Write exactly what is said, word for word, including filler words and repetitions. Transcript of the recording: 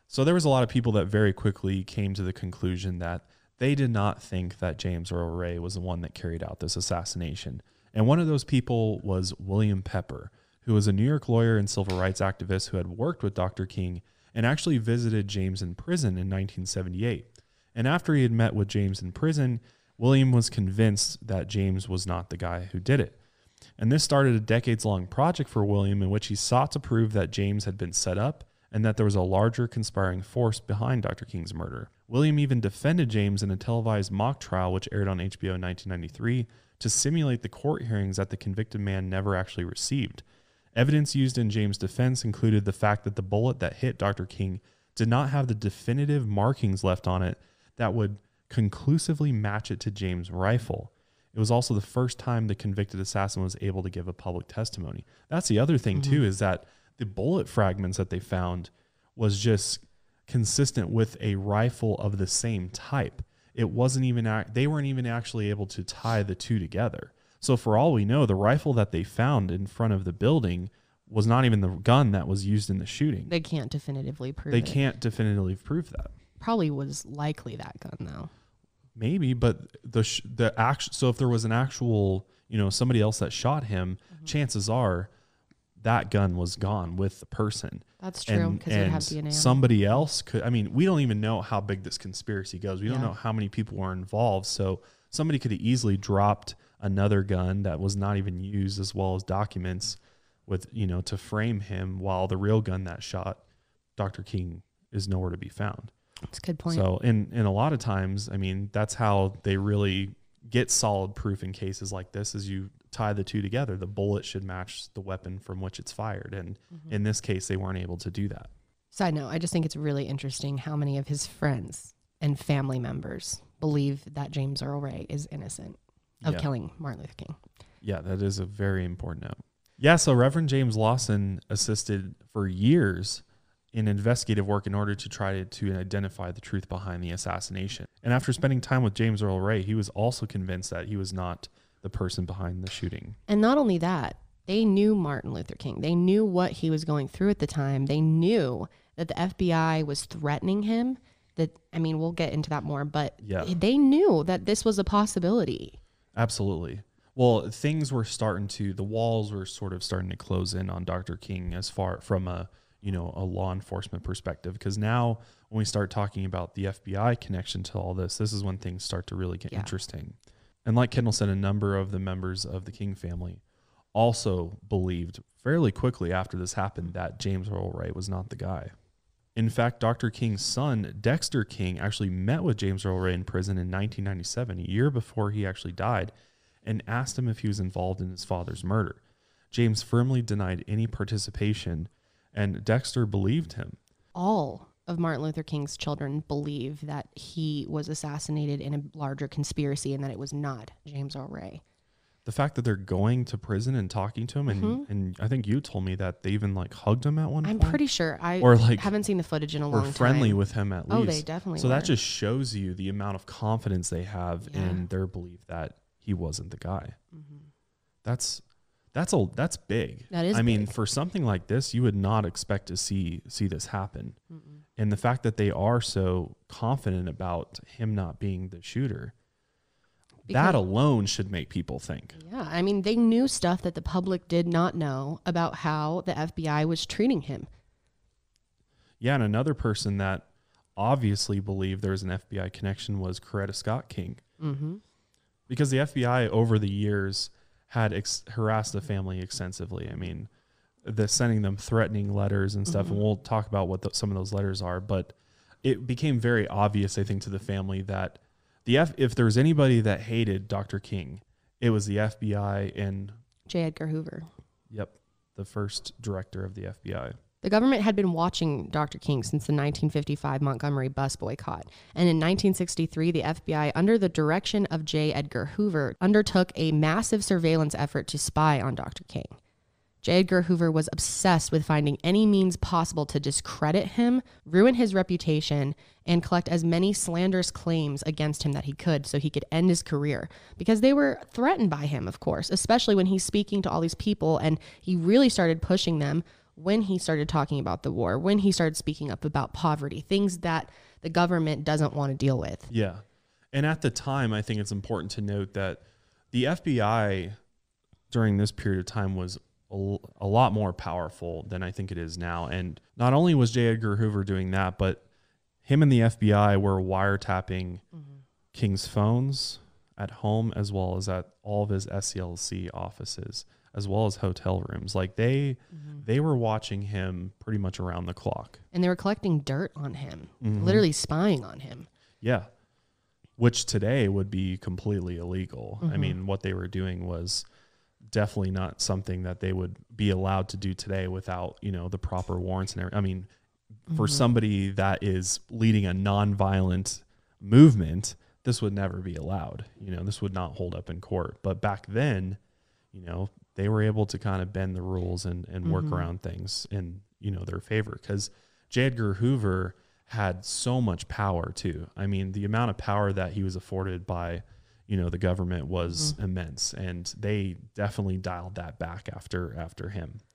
So there was a lot of people that very quickly came to the conclusion that they did not think that James Earl Rae was the one that carried out this assassination. And one of those people was William Pepper, who was a New York lawyer and civil rights activist who had worked with Doctor King and actually visited James in prison in nineteen seventy-eight. And after he had met with James in prison, William was convinced that James was not the guy who did it. And this started a decades-long project for William in which he sought to prove that James had been set up and that there was a larger conspiring force behind Doctor King's murder. William even defended James in a televised mock trial which aired on H B O in nineteen ninety-three to simulate the court hearings that the convicted man never actually received. Evidence used in James' defense included the fact that the bullet that hit Doctor King did not have the definitive markings left on it that would conclusively match it to James' rifle. It was also the first time the convicted assassin was able to give a public testimony. That's the other thing, mm-hmm. too, is that the bullet fragments that they found was just consistent with a rifle of the same type. It wasn't even, they weren't even actually able to tie the two together. So for all we know, the rifle that they found in front of the building was not even the gun that was used in the shooting. They can't definitively prove they it. They can't definitively prove that. Probably was likely that gun, though. Maybe, but the sh- the act- so if there was an actual, you know, somebody else that shot him, mm-hmm. chances are that gun was gone with the person. That's true, because it had D N A. Somebody else could, I mean, we don't even know how big this conspiracy goes. We yeah. don't know how many people were involved. So somebody could have easily dropped another gun that was not even used, as well as documents with, you know, to frame him, while the real gun that shot Doctor King is nowhere to be found. That's a good point. So in, in a lot of times, I mean, that's how they really get solid proof in cases like this, is you tie the two together. The bullet should match the weapon from which it's fired. And mm-hmm. in this case, they weren't able to do that. Side note, I just think it's really interesting how many of his friends and family members believe that James Earl Rae is innocent of yeah. killing Martin Luther King. Yeah, that is a very important note. Yeah, so Reverend James Lawson assisted for years in investigative work in order to try to, to identify the truth behind the assassination. And after spending time with James Earl Rae, he was also convinced that he was not the person behind the shooting. And not only that, they knew Martin Luther King. They knew what he was going through at the time. They knew that the F B I was threatening him. That, I mean, we'll get into that more, but yeah. they knew that this was a possibility. Absolutely. Well, things were starting to, the walls were sort of starting to close in on Doctor King as far from a, you know, a law enforcement perspective. Because now when we start talking about the F B I connection to all this, this is when things start to really get yeah. interesting. And like Kendall said, a number of the members of the King family also believed fairly quickly after this happened that James Earl Rae was not the guy. In fact, Doctor King's son, Dexter King, actually met with James Earl Rae in prison in nineteen ninety-seven, a year before he actually died, and asked him if he was involved in his father's murder. James firmly denied any participation, and Dexter believed him. All of Martin Luther King's children believe that he was assassinated in a larger conspiracy and that it was not James Earl Rae. The fact that they're going to prison and talking to him, and, mm-hmm. and I think you told me that they even like hugged him at one I'm point. I'm pretty sure. I or like, haven't seen the footage in a long time. Or friendly with him at least. Oh, they definitely So were. that just shows you the amount of confidence they have yeah. in their belief that he wasn't the guy. Mm-hmm. That's that's a that's big. That is I big. mean, for something like this, you would not expect to see see this happen. Mm-mm. And the fact that they are so confident about him not being the shooter, because that alone should make people think. Yeah, I mean, they knew stuff that the public did not know about how the F B I was treating him. Yeah, and another person that obviously believed there was an F B I connection was Coretta Scott King. Mm-hmm. Because the F B I over the years had ex- harassed the family extensively. I mean, the sending them threatening letters and stuff, mm-hmm. and we'll talk about what the, some of those letters are, but it became very obvious, I think, to the family that the F, if there was anybody that hated Doctor King, it was the F B I and J. Edgar Hoover. Yep, the first director of the F B I. The government had been watching Doctor King since the nineteen fifty-five Montgomery bus boycott. And in nineteen sixty-three, the F B I, under the direction of J. Edgar Hoover, undertook a massive surveillance effort to spy on Doctor King. J. Edgar Hoover was obsessed with finding any means possible to discredit him, ruin his reputation, and collect as many slanderous claims against him that he could so he could end his career. Because they were threatened by him, of course, especially when he's speaking to all these people, and he really started pushing them when he started talking about the war, when he started speaking up about poverty, things that the government doesn't want to deal with. Yeah. And at the time, I think it's important to note that the F B I during this period of time was a, a lot more powerful than I think it is now. And not only was J. Edgar Hoover doing that, but him and the F B I were wiretapping mm-hmm. King's phones at home, as well as at all of his S C L C offices, as well as hotel rooms. Like they mm-hmm. they were watching him pretty much around the clock. And they were collecting dirt on him, mm-hmm. literally spying on him. Yeah. Which today would be completely illegal. Mm-hmm. I mean, what they were doing was definitely not something that they would be allowed to do today without, you know, the proper warrants and everything. I mean, mm-hmm. for somebody that is leading a nonviolent movement, this would never be allowed. You know, this would not hold up in court. But back then, you know, they were able to kind of bend the rules and, and mm-hmm. work around things in, you know, their favor. Because J. Edgar Hoover had so much power too. I mean, the amount of power that he was afforded by, you know, the government was mm-hmm. immense, and they definitely dialed that back after after him.